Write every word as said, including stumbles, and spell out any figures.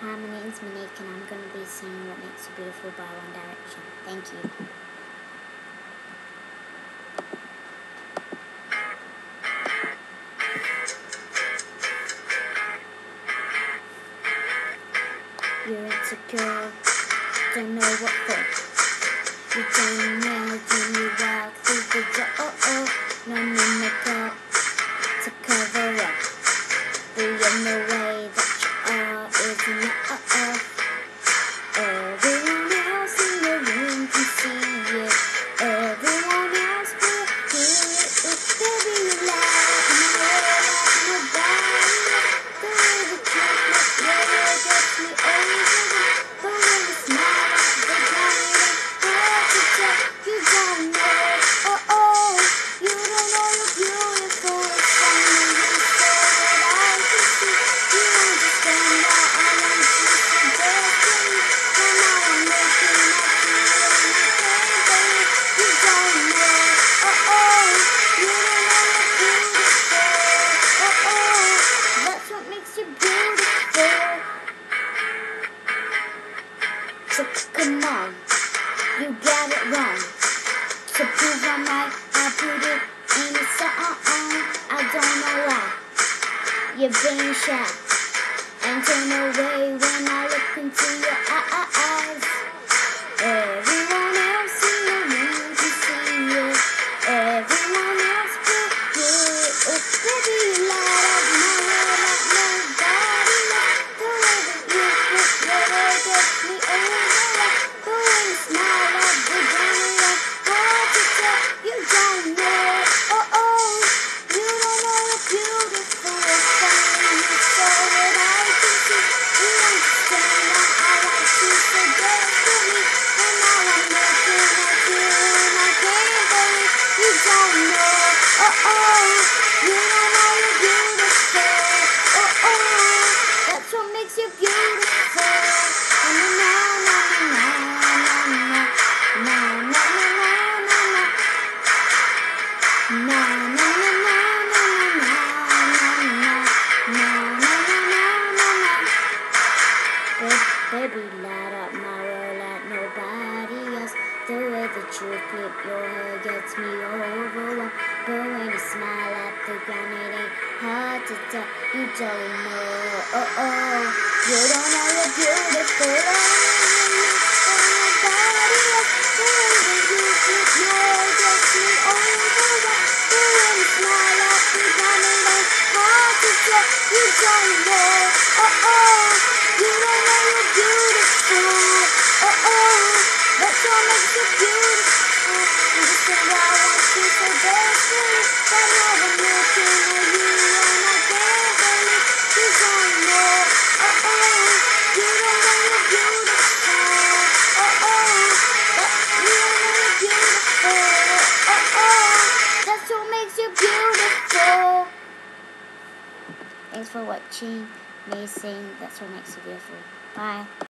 Hi, my name is Monique, and I'm going to be singing What Makes You Beautiful by One Direction. Thank you. You're insecure, don't know what for. You don't know when you walk through the door. Oh, oh, no need makeup to cover up. But in the way that you are is enough. Everyone else in the room can see it. Everyone else will hear it. It's baby you like, and I like nobody. The way the truth looks better gets me over. But when you smile, they got it hard to tell. You don't know, oh oh, you don't know you're beautiful. It's funny you say that I can see. You understand why I want you so desperately. And now I'm making up to you and I can't believe you don't know, oh oh, you don't know you're beautiful. Oh oh, that's what makes you beautiful. So come on, you got it wrong. To prove I'm right, I put it in a song. I don't know why you're being shy and turn away when I look into your eyes. Everyone else in the room can see it. Everyone else will hear it. Oh, baby, you light up my world like nobody else. The way that you look better gets me over. But when you smile up, the ground up, hard to tell. You don't know, oh oh, you don't know you're beautiful. It's funny you say that I can see. You understand why I want you so desperately. And now I'm looking at you and I can't believe you don't know, oh oh, you don't know you're beautiful. Oh oh, that's what makes you beautiful. Na na na na na na na na na na na. Na na na na na na na na na na na na. Baby, light up my world like nobody else. The way that you flip your hair gets me overwhelmed. But when you smile at the ground, it ain't hard to tell. You don't know, oh oh, you don't know you're beautiful. Nobody else. The way that you flip your hair gets me overwhelmed. But when you smile at the ground, it ain't hard to tell. You don't know, oh oh, you don't know you're beautiful. Oh oh, that's what makes you beautiful. And this is why I want you so desperately. But now I'm looking at you and I can't believe you don't know. Oh oh, you don't know you're beautiful. Oh oh, that you don't know you're beautiful. Oh oh, that's what makes you beautiful. Thanks for watching me sing That's What Makes You Beautiful. Bye.